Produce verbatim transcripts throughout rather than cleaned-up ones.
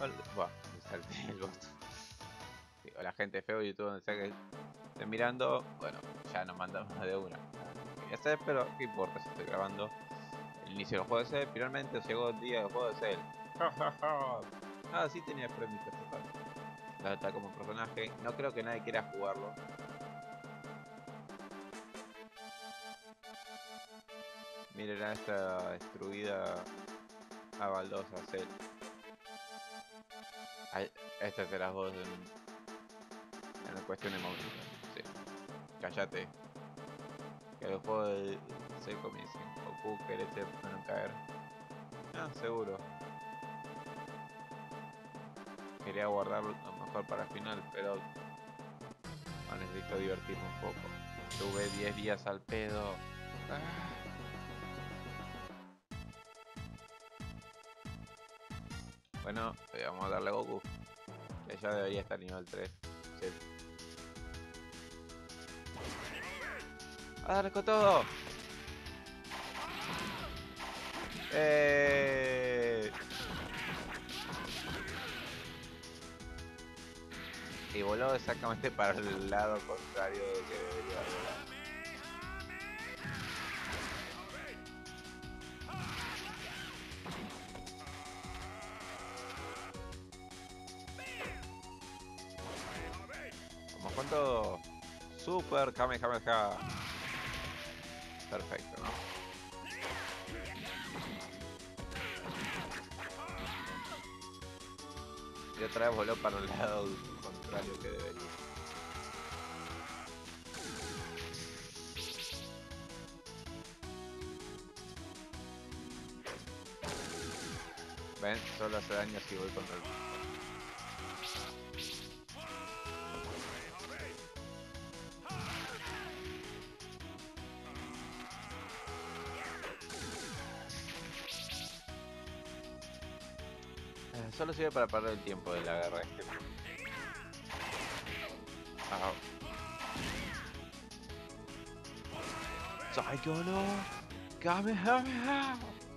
Hola, buah, me salté el botón. Sí, hola gente feo YouTube, donde sea que estén mirando. Bueno, ya nos mandamos de una. Quería hacer, pero qué importa si estoy grabando el inicio del juego de Cell. Finalmente llegó el día del juego de Cell. Ah, sí tenía premios este juego. La está como personaje. No creo que nadie quiera jugarlo. Miren a esta destruida a baldosa Cell. Ay, esta serás vos en, en la cuestión de momento. Sí. Cállate. Que el juego de Cell comience. Goku, querés ser no caer. Ah, seguro. Quería guardar lo mejor para el final, pero no, necesito divertirme un poco. Tuve diez días al pedo. Ah. Bueno, eh, vamos a darle a Goku. Que ya debería estar nivel tres. Sí. ¡A darle con todo! ¡Eh! Y voló exactamente para el lado contrario de que debería volar. Vamos con todo. Super Kamehameha. Perfecto, ¿no? Y otra vez voló para el lado contrario que debería. Ven, solo hace daño si voy contra el... Eh, solo sirve para perder el tiempo de la guerra este. Ah. Saigono Kamehameha.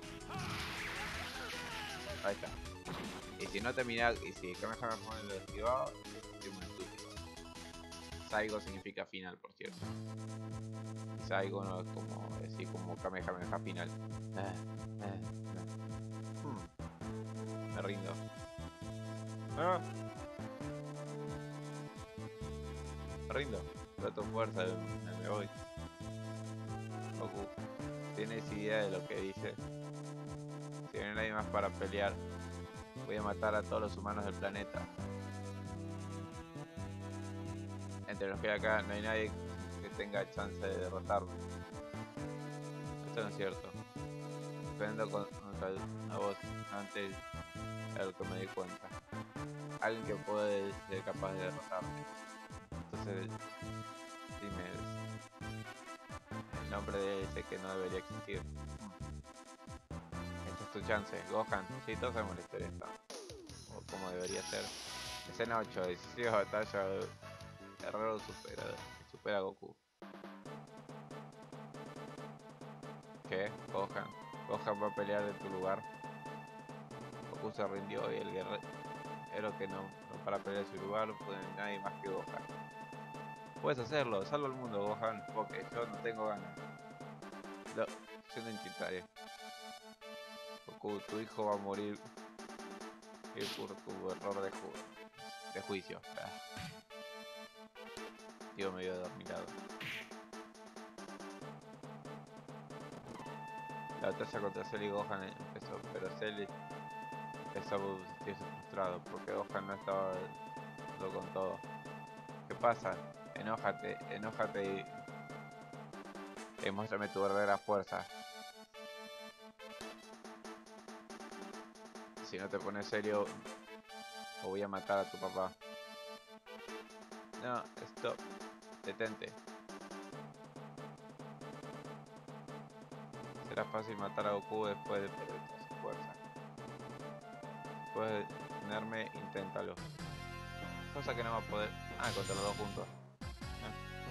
Ahí está. Y si no termina, y si Kamehameha lo esquivaba, estoy muy estúpido. Saigo significa final, por cierto. Y Saigo no es como decir como Kamehameha final. Eh, eh, eh. Hmm. Me rindo. Ah. Me rindo. Toda tu fuerza, me, me voy. Goku, ¿tienes idea de lo que dice? Si no hay nadie más para pelear, voy a matar a todos los humanos del planeta. Entre los que hay acá no hay nadie que tenga chance de derrotarme. Esto no es cierto. Dependo contra a vos antes de lo que me di cuenta. Alguien que puede ser capaz de derrotarme. Entonces, dime el nombre de ese que no debería existir. Esta es tu chance, Gohan. Sí, todos sabemos la historia esta. O como debería ser. Escena ocho, decisiva batalla. Guerrero supera, supera a Goku. ¿Qué? Gohan. Gohan va a pelear en tu lugar. Goku se rindió y el guerrero que no, no para pelear en su lugar no puede nadie más que Gohan. Puedes hacerlo, salva al mundo, Gohan, porque yo no tengo ganas. No, yo no intentaré. Goku, tu hijo va a morir por tu error de, ju de juicio. Ah. Tío medio dormilado. La batalla contra Cell y Gohan empezó, pero Cell estaba frustrado porque Gohan no estaba con todo. ¿Qué pasa? Enójate, enójate y, y muéstrame tu verdadera fuerza. Si no te pones serio, o voy a matar a tu papá. No, stop. Detente. Será fácil matar a Goku después de perder toda su fuerza. Después de tenerme, inténtalo. Cosa que no va a poder... Ah, contra los dos juntos. Ah.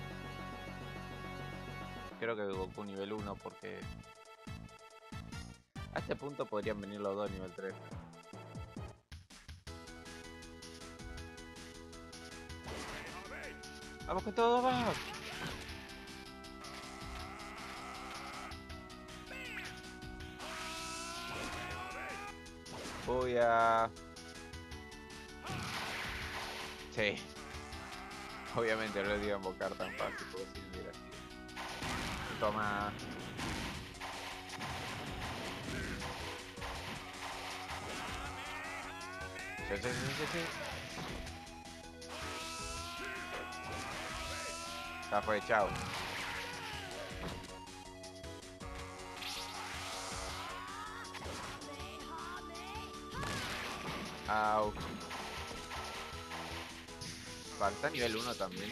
Creo que Goku nivel uno porque... A este punto podrían venir los dos nivel tres. ¡Vamos con todo, vamos! Voy a... Sí. Obviamente no lo iba a invocar tan fácil porque si no hubiera sido. Toma. Sí, sí, sí, sí, sí. Ya fue, chao. Au. Falta nivel uno también.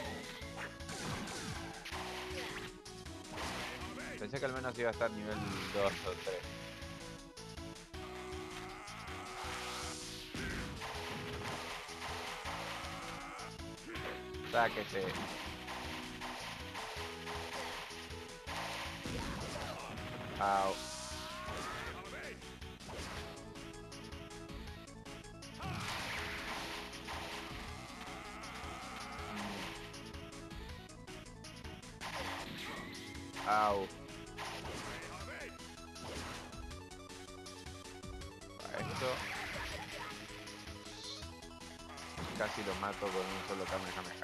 Pensé que al menos iba a estar nivel dos o tres. Sáquese. Au. Au. A esto. Casi lo mato con un solo Kamehameha.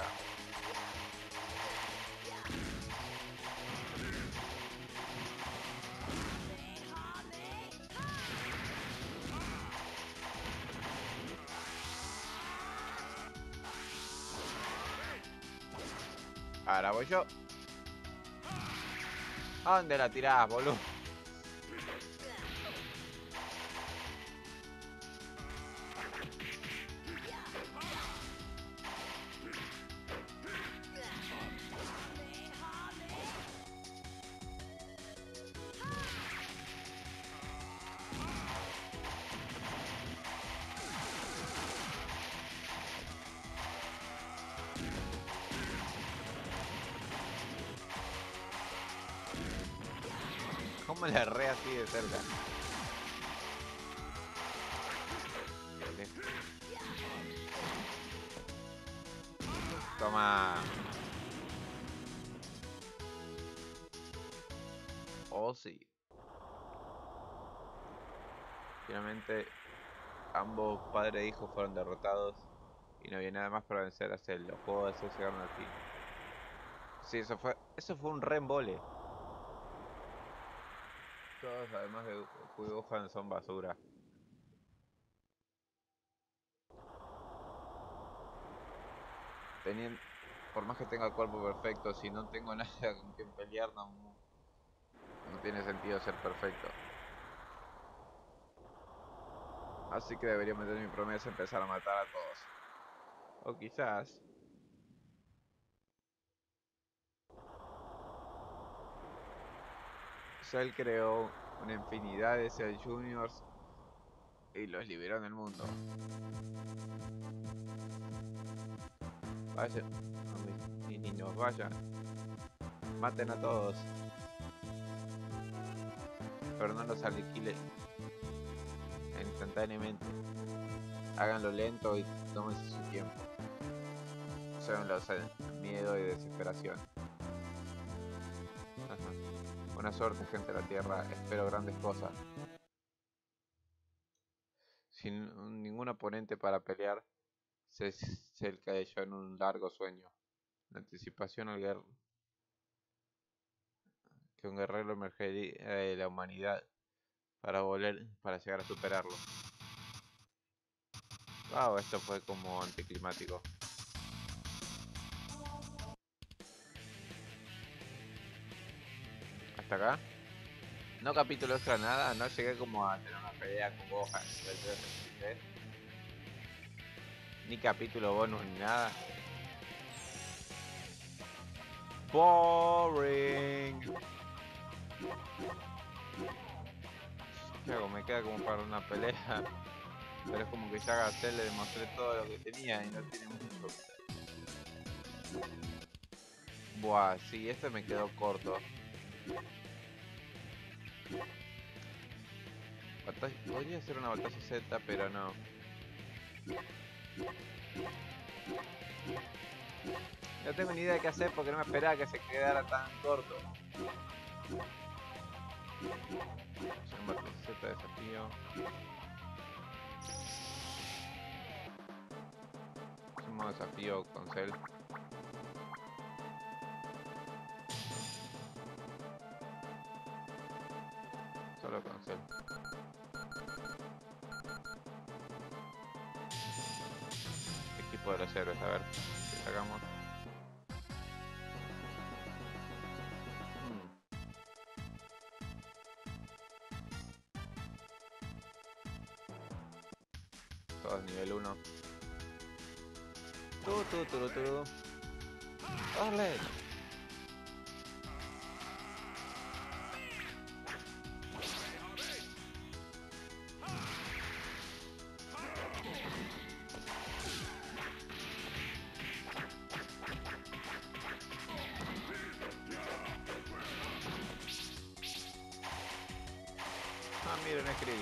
Ahora voy yo. ¿A dónde la tirás, boludo? ¿Cómo le erré así de cerca? Toma. Oh, sí. Finalmente, ambos padre e hijo fueron derrotados y no había nada más para vencer a Cell. Los juegos de Cell llegaron al fin. Sí, eso fue, eso fue un re embole. Todos, además de Goku y Gohan, son basura. Teniendo, por más que tenga el cuerpo perfecto, si no tengo nada con quien pelear, no, no tiene sentido ser perfecto. Así que debería meter mi promesa y empezar a matar a todos. O quizás... Cell creó una infinidad de Cell Juniors y los liberó en el mundo. Vayan, no, mis niños, vayan. Maten a todos. Pero no los aniquilen instantáneamente. Háganlo lento y tómense su tiempo. Llévenlos en miedo y desesperación. Ajá. Buena suerte, gente de la Tierra. Espero grandes cosas. Sin ningún oponente para pelear, se, se cayó en un largo sueño. La anticipación al guerrero. Que un guerrero emergería de la humanidad para volver, para llegar a superarlo. Wow, esto fue como anticlimático. ¿Hasta acá? No capítulo extra nada, no llegué como a tener una pelea con Gohan del tres sesenta y tres. Ni capítulo bonus ni nada. Boring. ¿Qué hago? Me queda como para una pelea. Pero es como que ya a Cell le demostré todo lo que tenía y no tiene mucho. Buah, sí, este me quedó corto. Batalla... Podría ser una batalla Z, pero no. No tengo ni idea de qué hacer porque no me esperaba que se quedara tan corto. Z desafío. Hacemos desafío con Cell. Solo con Cell. Equipo de los héroes, a ver qué sacamos. Hmm. Todos nivel uno. Tu tu tu tu. ¡Dale! Ah, miren, escribí.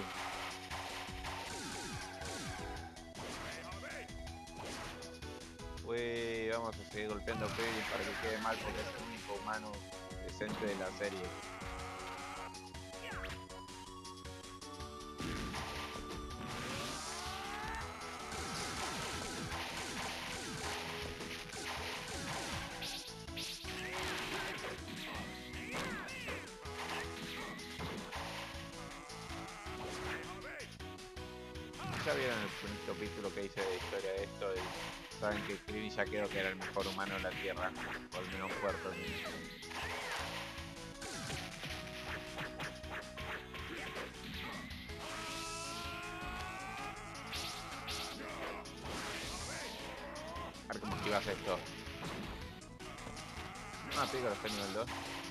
Uy, vamos a seguir golpeando a Krillin para que quede mal porque es el único humano decente de la serie. Ya vieron el primer capítulo que hice de historia de esto y saben que Krillin ya quedó que era el mejor humano de la Tierra, o al menos fuerte. A ver cómo esquivas esto. Ah, Piccolo está en nivel dos.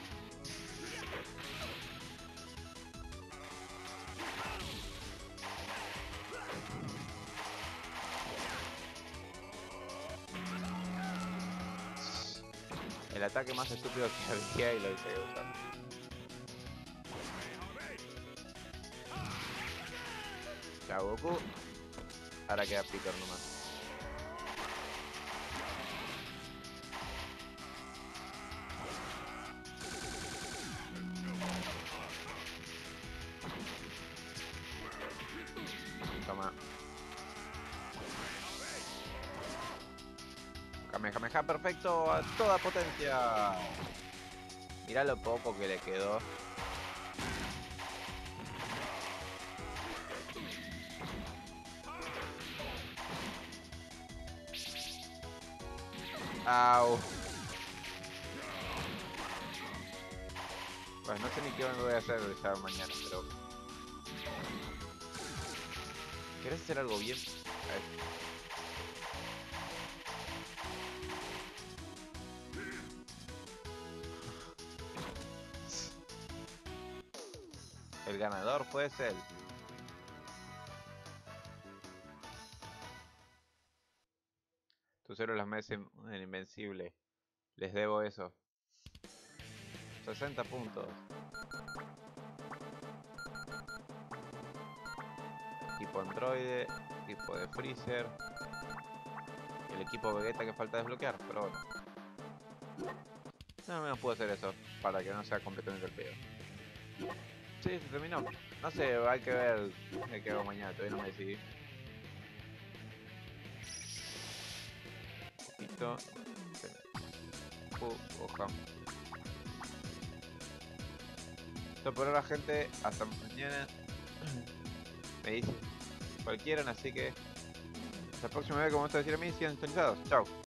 El ataque más estúpido que había y lo hice usar. Chao Goku. Ahora queda Piccolo nomás. Toma. Kamehameha perfecto a toda potencia. Mirá lo poco que le quedó. Au. Bueno, no sé ni qué me voy a hacer ya mañana, pero... ¿Querés hacer algo bien? A ver. El ganador puede ser. Tus héroes me hacen invencible. Les debo eso. sesenta puntos. Equipo androide, equipo de Freezer. Y el equipo Vegeta que falta desbloquear, pero bueno. No, menos puedo hacer eso, para que no sea completamente el pedo. Sí, se terminó. No sé, hay que ver qué hago mañana, todavía no me decidí. Poquito. Uh, hoja. Esto por ahora, gente. Hasta mañana. Me dicen cualquiera, así que hasta la próxima vez, como me gusta decir a mí, sigan sintonizados. Chao.